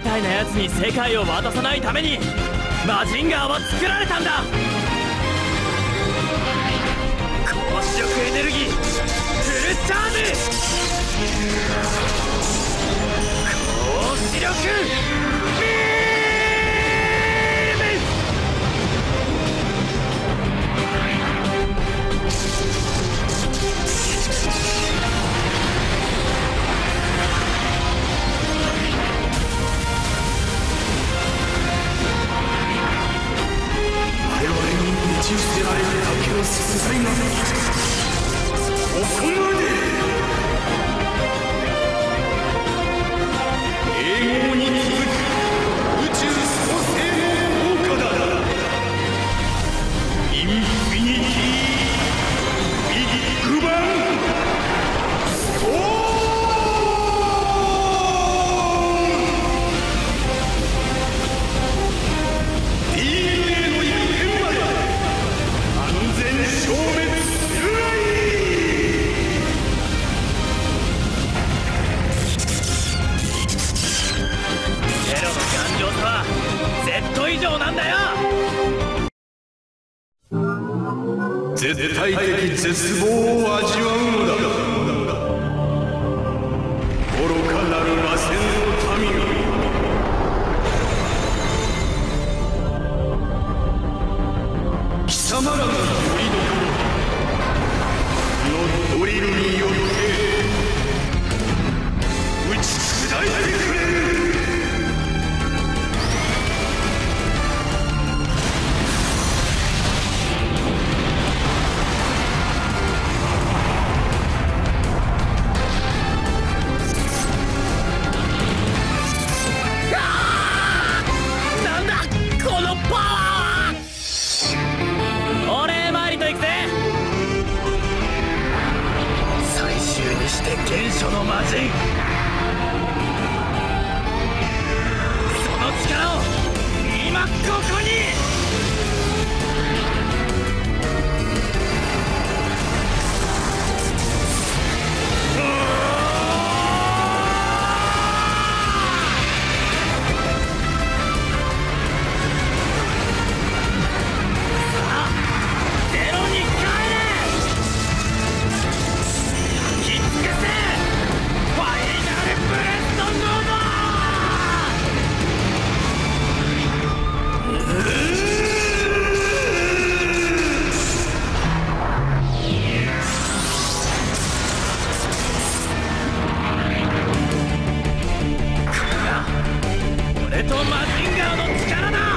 たいなやつに世界を渡さないためにマジンガーは作られたんだ。光子力エネルギーフルチャージ。光子力ビーム。我々に打ち捨てられるだけの存在がそこまで。永劫に続く宇宙創生の効果だ。インフィニティビッグバンストーン。DNA の一点まで安全消滅するがいい。ゼロの頑丈さは Z 以上なんだよ。絶対的絶望を味わうのだ。愚かなる螺旋の民よ。貴様らのよりどころのドリルによって打ち砕いてくれる。なんだこのパワーは。お礼参りといくぜ。最終にして原初の魔人、その力を今ここに。ゼロに帰れ。焼き尽くせファイナルブレストノーバこれが俺とマジンガーの力だ。